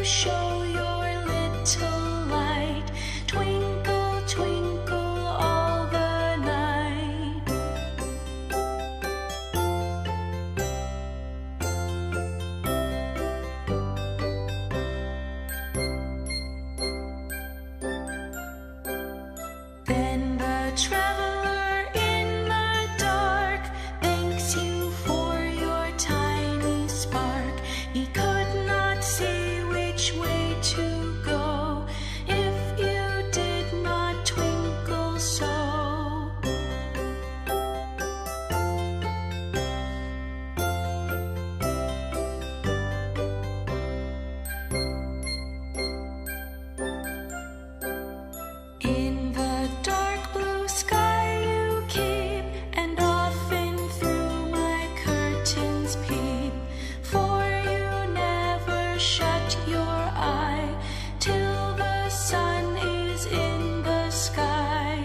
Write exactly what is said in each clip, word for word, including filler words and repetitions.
show your little light. Twinkle, twinkle all the night. Then the traveler in the dark thanks you for your tiny spark. He could not see which way to go if you did not twinkle so. In the dark blue sky you keep, and often through my curtains peep, for you never shut your eye till the sun is in the sky.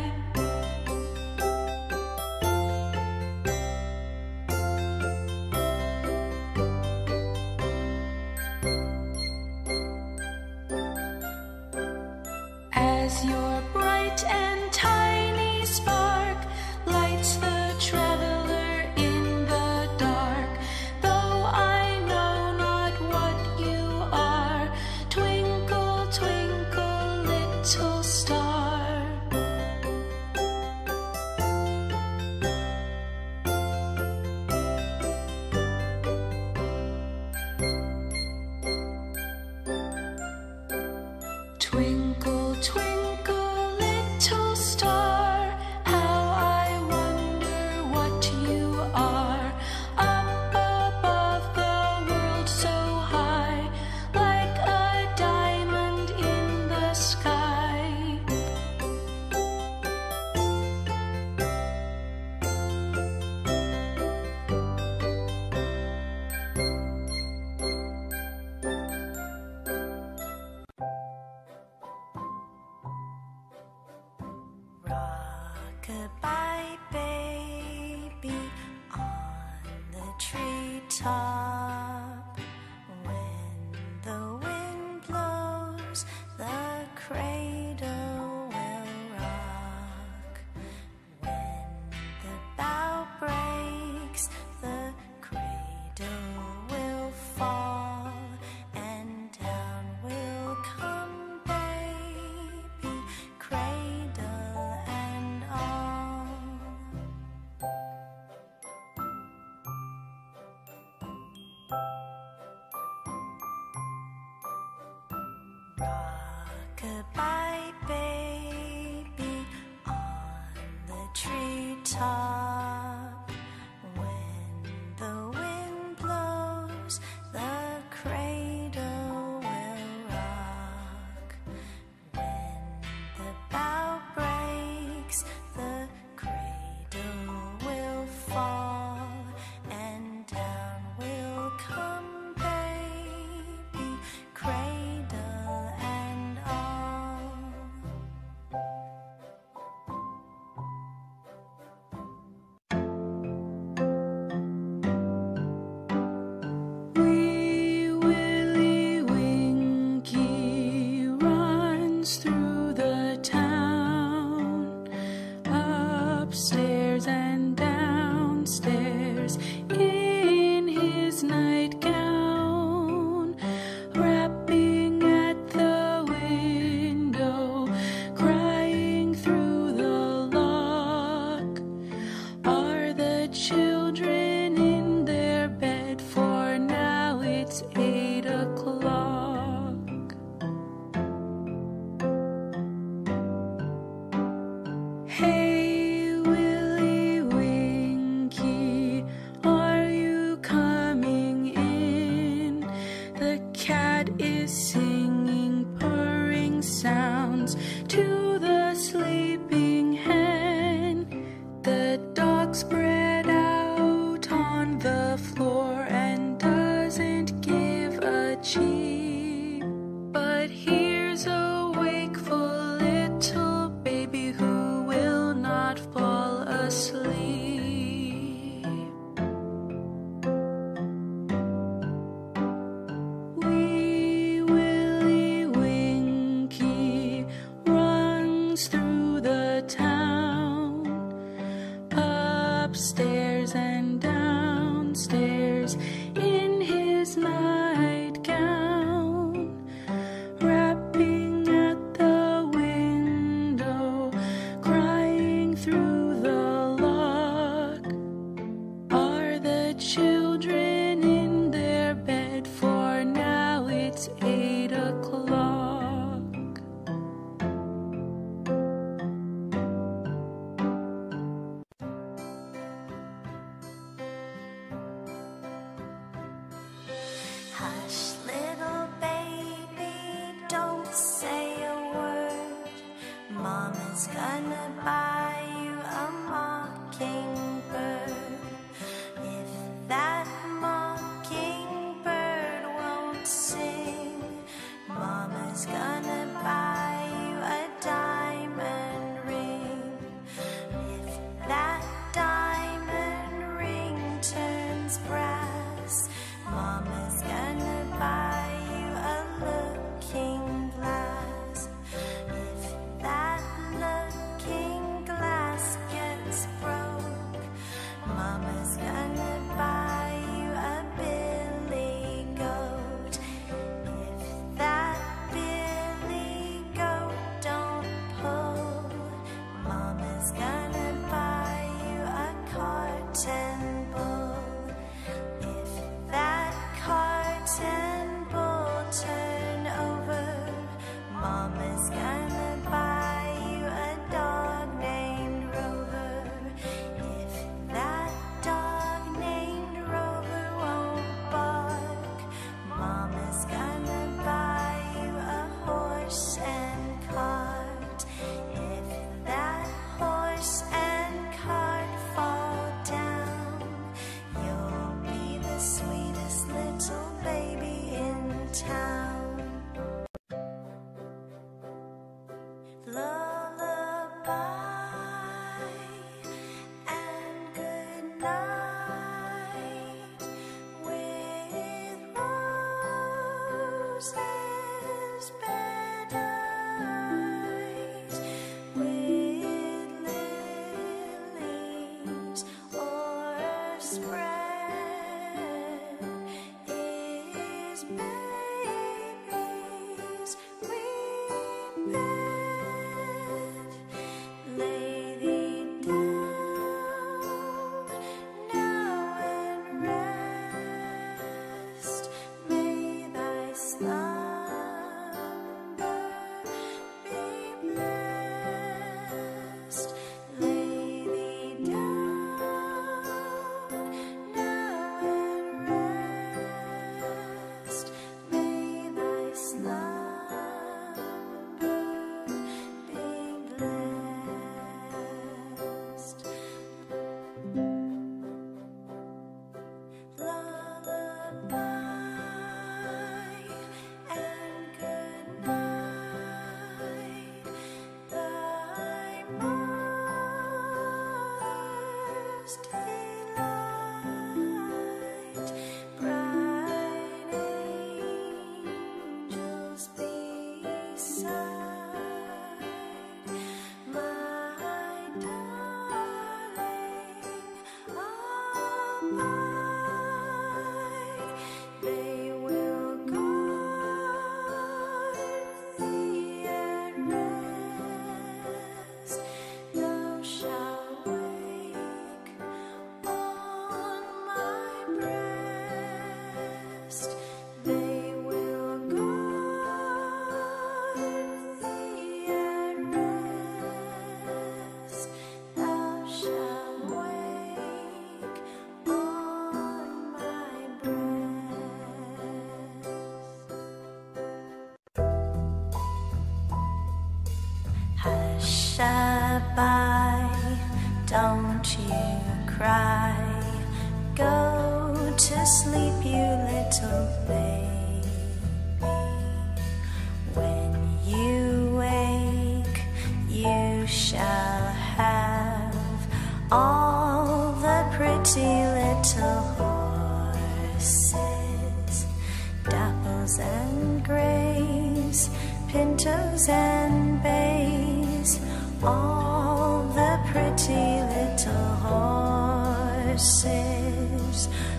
As your bright and tiny spark lights the traveler in the dark, though I know not what you are, twinkle, twinkle, little star. Twinkle, twinkle, little star, how I wonder what you are. Up above the world so high, like a diamond in the sky. Rock-a-bye, baby, on the treetop. When the wind blows, the cradle will rock. When the bough breaks, the cradle will fall, and down will come baby, cradle and all. Rock-a-bye, baby, on the treetop. When the wind blows, the cradle will rock. When the bough breaks, the cradle will fall, and down will come baby, cradle and all. Wee Willie Winkie runs through the town, upstairs and downstairs in his nightgown, rapping at the window, crying through the lock. Are the children in their bed? For now it's eight o'clock. Hey, Willie Winkie, are you coming in? The cat is singing purring sounds to the sleeping hen. The dog spread out on the floor and doesn't give a cheep, but here's a wakeful little baby who will not fall asleep. We will eight o'clock. Hush, little baby, don't say a word. Mama's gonna buy you a mockingbird. If that mockingbird won't sing, Mama's gonna buy you a diamond ring. If that diamond ring turns brass, Mama's gonna buy you a looking glass. If that looking glass gets broke, Mama's gonna buy you a billy goat. If that billy goat don't pull, Mama's gonna buy you a carton bull. If that carton bull turn over, Mama's gonna buy you a dog named Rover. If that dog named Rover won't bark, Mama's gonna buy you a horse and cart. If that horse and cart fall down, you'll be the sweetest little baby in town. Lullaby and good night, with roses bedight, with lilies o'erspread, is baby's green bed. Lay thee down now and rest. May thy slumber be blessed. Lay thee down now and rest. May thy slumber be blessed. Lullaby and good night, thy mother's delight. Bright angels beside, my darling abide. They will guard thee at rest. Thou shalt wake on my breast. They will guard thee at rest. Thou shalt wake on my breast. Hush-a-bye, don't you cry. Go to sleep, you little baby. When you wake, you shall have all the pretty little horses, dapples and grays, pintos and bays, all the pretty little horses.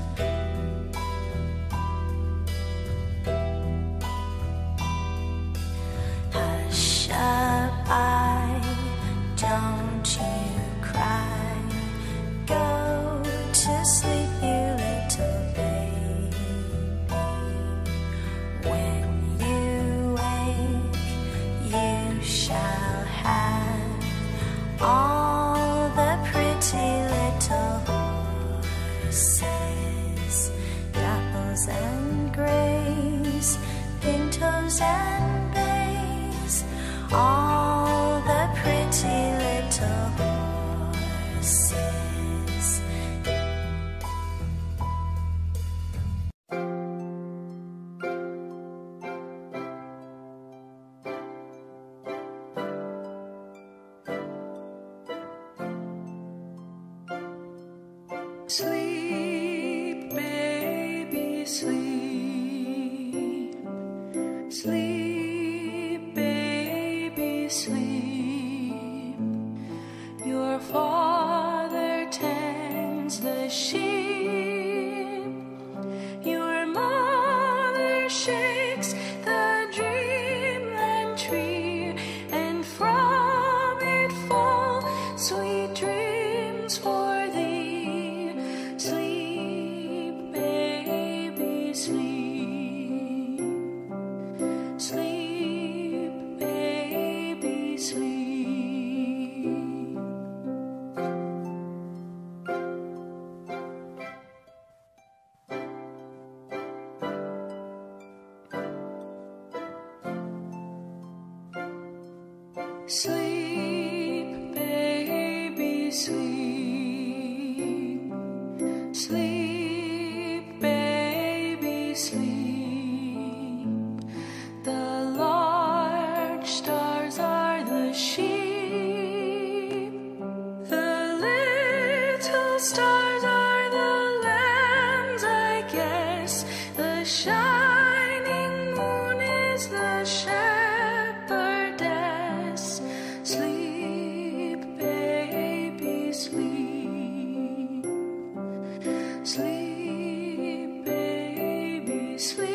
Hush-a-bye, don't you cry. Go to sleep, you little baby. When meadows and bays, all the pretty little horses. Sleep, baby, sleep. Sleep, baby, sleep. Your father tends the sheep. Your mother shakes the dreamland tree, and from it fall sweet dreams for thee. Sleep, baby, sleep. Sleep, baby, sleep. Sleep, baby, sleep. Sleep, baby, sleep. The large stars are the sheep. The little stars are the lambs, I guess. The shining moon is the shepherdess. Sleep, baby, sleep. Sleep, baby, sleep.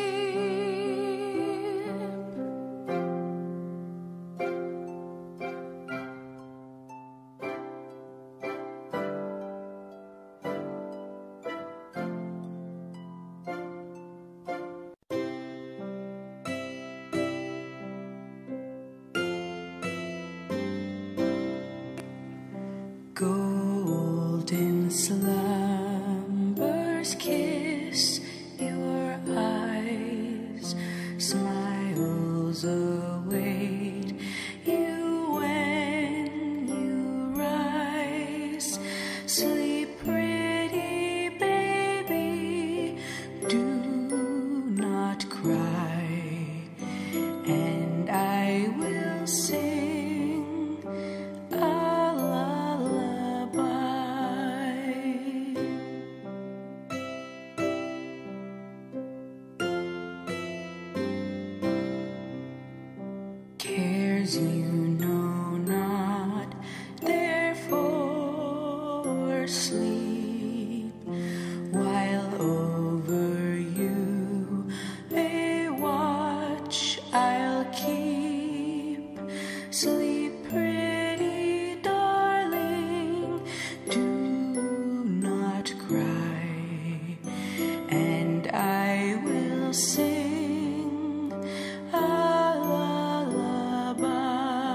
Golden slumbers kiss your eyes, smiles await you when you rise. Sleep, pretty baby, do not cry, and I will sing a lullaby. Cares you know not, therefore sleep, while over you a watch I'll keep. Sleep, pretty darling, do not cry, and I will sing a lullaby.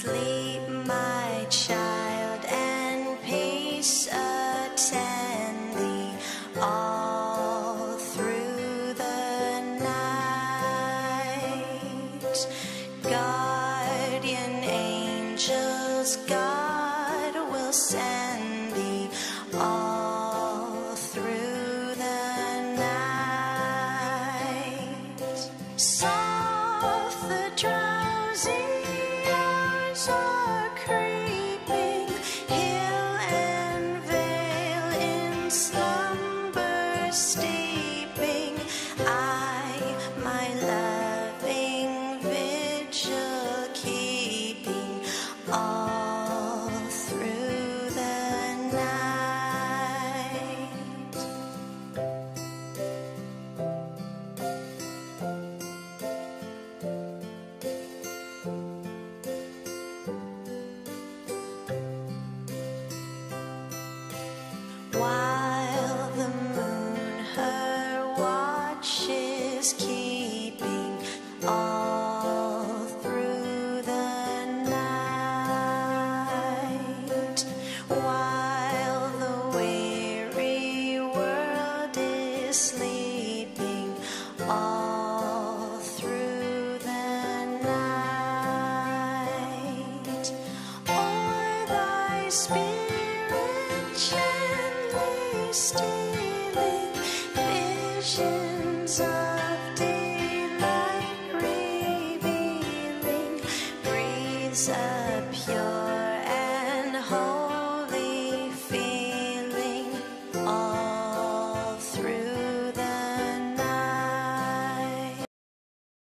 Sleep, my child, and peace attend thee all through the night. Guardian angels, God will send thee all through the night. Soft the drowsy hours are creeping, hill and vale in slumber steeping. I, my loving vigil keeping all through the night. While the moon her watch is keeping all through the night, while the weary world is sleeping all through the night, o'er thy spirit gently stealing, visions of daylight revealing, breathes